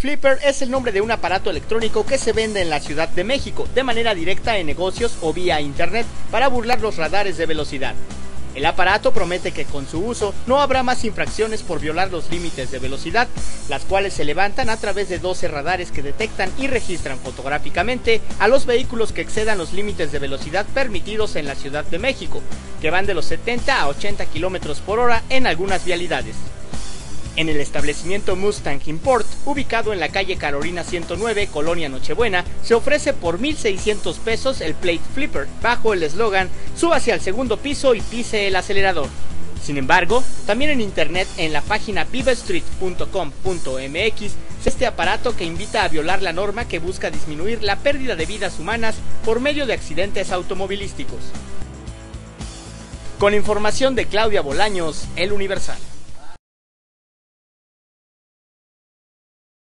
Flipper es el nombre de un aparato electrónico que se vende en la Ciudad de México de manera directa en negocios o vía internet para burlar los radares de velocidad. El aparato promete que con su uso no habrá más infracciones por violar los límites de velocidad, las cuales se levantan a través de 12 radares que detectan y registran fotográficamente a los vehículos que excedan los límites de velocidad permitidos en la Ciudad de México, que van de los 70 a 80 km por hora en algunas vialidades. En el establecimiento Mustang Import, ubicado en la calle Carolina 109, Colonia Nochebuena, se ofrece por 1,600 pesos el Plate Flipper, bajo el eslogan "súbase al segundo piso y pise el acelerador". Sin embargo, también en internet, en la página vivastreet.com.mx, este aparato que invita a violar la norma que busca disminuir la pérdida de vidas humanas por medio de accidentes automovilísticos. Con información de Claudia Bolaños, El Universal.